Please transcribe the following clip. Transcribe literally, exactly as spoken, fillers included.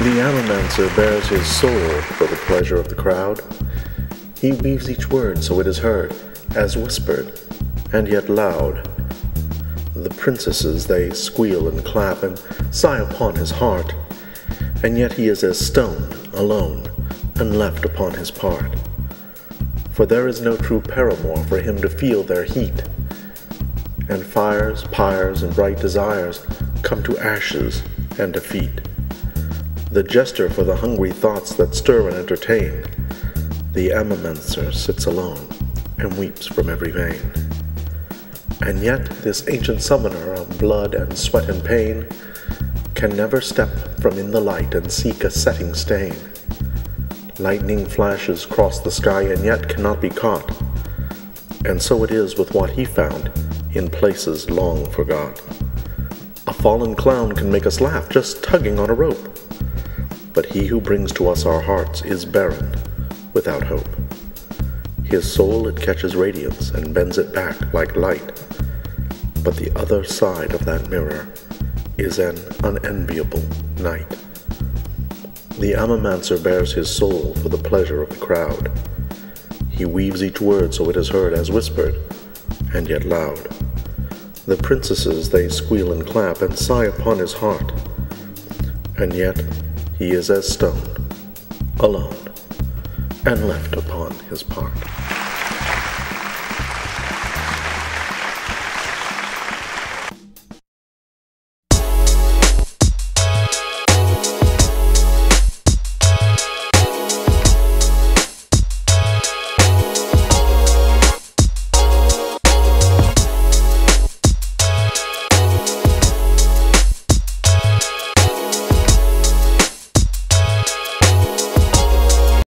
The Amomancer bears his soul for the pleasure of the crowd. He weaves each word so it is heard, as whispered, and yet loud. The princesses they squeal and clap and sigh upon his heart, and yet he is as stone, alone, and left upon his part. For there is no true paramour for him to feel their heat, and fires, pyres, and bright desires come to ashes and defeat. The jester for the hungry thoughts that stir and entertain, the Amomancer sits alone and weeps from every vein. And yet this ancient summoner of blood and sweat and pain can never step from in the light and seek a setting stain. Lightning flashes cross the sky and yet cannot be caught, and so it is with what he found in places long forgot. A fallen clown can make us laugh just tugging on a rope, but he who brings to us our hearts is barren, without hope. His soul it catches radiance and bends it back like light, but the other side of that mirror is an unenviable night. The Amomancer bears his soul for the pleasure of the crowd. He weaves each word so it is heard as whispered, and yet loud. The princesses they squeal and clap and sigh upon his heart, and yet he is as stone, alone, and left upon his part.